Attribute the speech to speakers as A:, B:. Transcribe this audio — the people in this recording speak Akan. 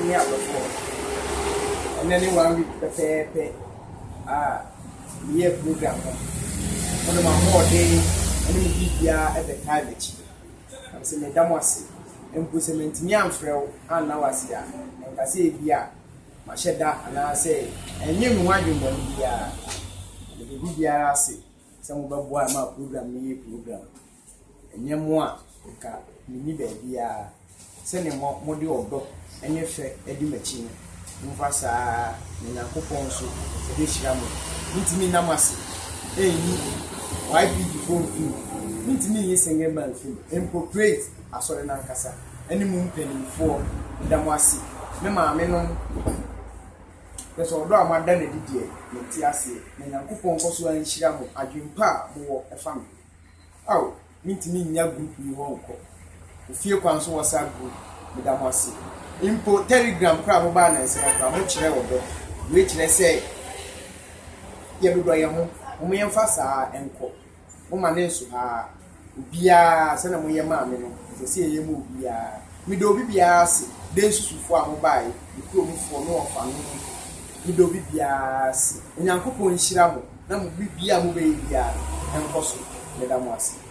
A: me up before. And then 1 week pay year program. One of my more day, and we be at the college. I'm saying, Madam was and put cement me and frail, and now I see, and I say, yeah, my shedder, and I say, and you know why you want to be a say, some of my program, me program, and you more, me baby, sending more model of and if a machine. Mufasa na kupon so e hira mo ntimi namase eyi why be before film ntimi yesenge man film incorporate asore na nkasa eni mu mpanimfo damwase me maame no peso odo amada na didie ne ti ase na Nyankopon koso an hira mo adwempa mo efa me aw ntimi nya group yi ho nko ofie kwanso wasa group me damwase impo Telegram crab ba na se ka mo kire wodo we kire se ye dodo ye ho mo ye mfa saa enko mo ma ne nso ha bia se na mo ye ma me no se ye mo bia mi do bia se den susufo a mo bai ikro mo fo no ofa no mi do bia se Nyankopon hira mo na mo bia mo be bia enko so me da mo ase